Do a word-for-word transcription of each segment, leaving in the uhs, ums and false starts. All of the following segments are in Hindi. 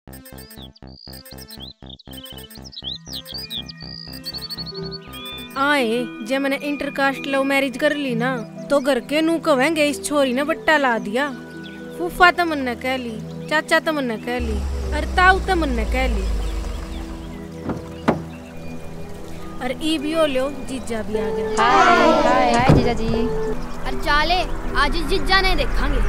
आए जे मैंने इंटरकास्ट लव मैरिज कर ली ना तो घर के नू कहेंगे इस छोरी ने बट्टा ला दिया। फूफा तो मन कह ली, चाचा तो मन कह ली, अरे ताऊ तो मन कह ली, और ई भी हो लो जीजा भी आ गया। हाय हाय हाय जीजा जी। अरे चाले आज जीजा ने देखांगे।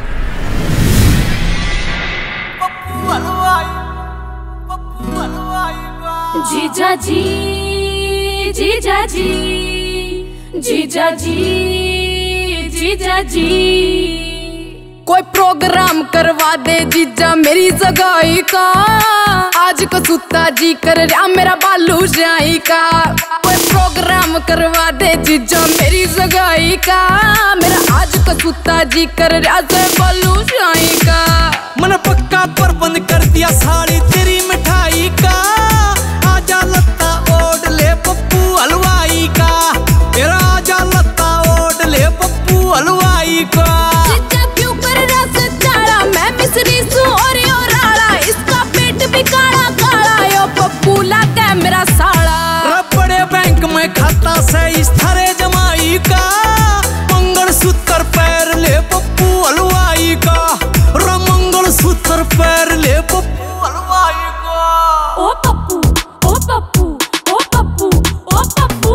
जीजा जी जीजा जी जीजा जी जीजा जी कोई प्रोग्राम करवा दे जीजा मेरी सगाई का। आज को सुता जी कर रहा मेरा बालू जाई का। कोई प्रोग्राम करवा दे जीजा मेरी सगाई का। मेरा आज को सुता जी कर रहा से बालू जाई का। मन पक्का प्रबंध कर दिया साड़ी तेरी मिठाई का। आजा लत्ता ओढ़ ले पप्पू हलवाई का। मेरा आजा लत्ता ओढ़ ले पप्पू हलवाई का। जीजा क्यों कर रहा से चाड़ा मैं मिसरी सू और यो राड़ा। इसका पेट भी काला काला यो पप्पू लागे मेरा साड़ा। रबड़े बैंक में खाता से इस थारे जमाई का। मंगलसूत्र पैर ले पप्पू हलवाई का। सूत्र पैर ले पप्पू हलवाई का। ओ पप्पू ओ पप्पू ओ पप्पू ओ पप्पू।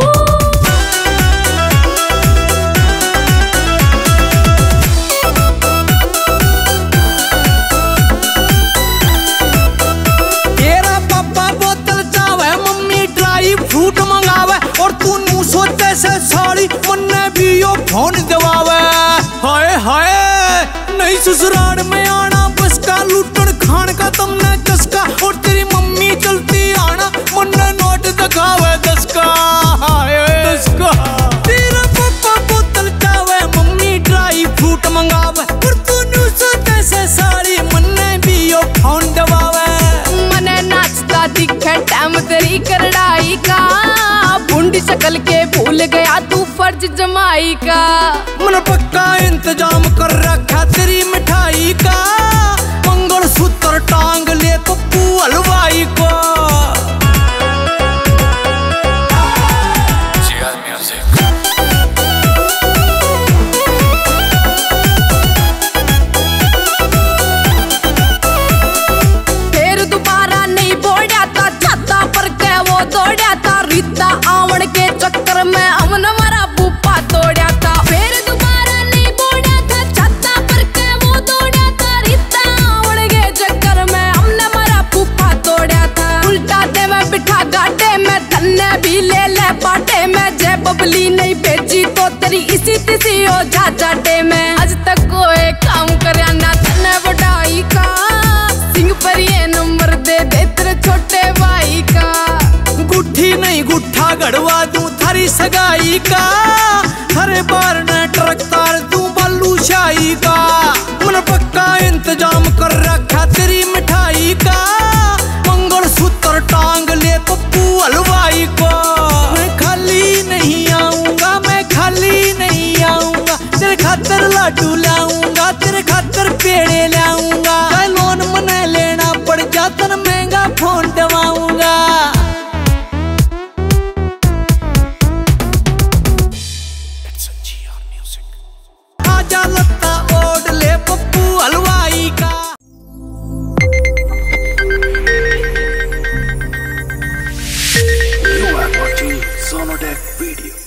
तेरा पापा बोतल चावे मम्मी ड्राई फ्रूट मंगावे और तू नू सोचे से साड़ी मन्ने भी यो फोन दबावे। हाय हाय नहीं ससुराल में आना बसका लूटन खान का तुमने चस्का। और तेरी मम्मी चलती आना मन्ने नोट दिखावे दस का। दस का तेरा पापा बोतल चावे मम्मी ड्राई फ्रूट मंगावे और तू न्यू सोचे से साड़ी मन्ने भी यो फोन दबावे। मने नाचता दिखे टाइम तेरी करड़ाई का। बुंडी शक्ल के भूल गया तू फर्ज जमाई का। मन पक्का इंतजाम कर रखा तेरी मिठाई का। मंगलसूत्र टांग ले पप्पू हलवाई को। फिर दोबारा नहीं बोड़ा था छाता पर के वो दौड़ा था। रीता आवड़ के चक्कर में हमन हमारा बूपा तोड़ा था। फिर दोबारा नहीं बोड़ा था छाता पर के वो दौड़ा था। रीता आवड़ के चक्कर में हमने हमारा बूपा तोड़ा था। उल्टा दे मैं बिठा गाटे में तन्ने भी ले ले बाटे में। जे बबली नहीं भेजी तो तेरी इसी तिसी हो जा जाटे में। आज तक कोई काम करया ना तन्ने बढ़ाई का। सिंह पर ये नंबर दे दे तेरे छोटे भाई का। गुट्ठी नहीं गुट्ठा गड़वा दूं थारी सगाई का। हरे बार ने ट्रक तार दूं बालू शाही का। मन पक्का इंतजाम कर रखा तेरी मिठाई का। मंगलसूत्र टांग ले पप्पू हलवाई को। मैं खाली नहीं आऊंगा मैं खाली नहीं आऊंगा। तेरे खातर लाडू लाऊंगा तेरे खातर पेड़े लाऊंगा। लोन मने लेना पड़ जाता न महंगा फोन दवाऊंगा। आजा लत्ता ओढ़ ले पप्पू हलवाई का। You are watching Sonodec video.